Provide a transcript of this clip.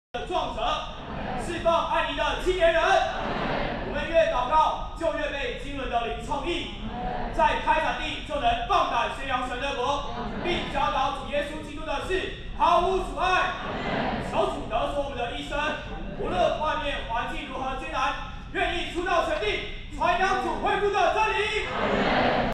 的壮者，释放爱你的青年人。我们越祷告，就越被经纶的灵充溢，在开展地就能放胆宣扬神的国，并教导主耶稣基督的事，毫无阻碍。求主得着我们的一生，无论外面环境如何艰难，愿意出到全地，传扬主恢复的真理。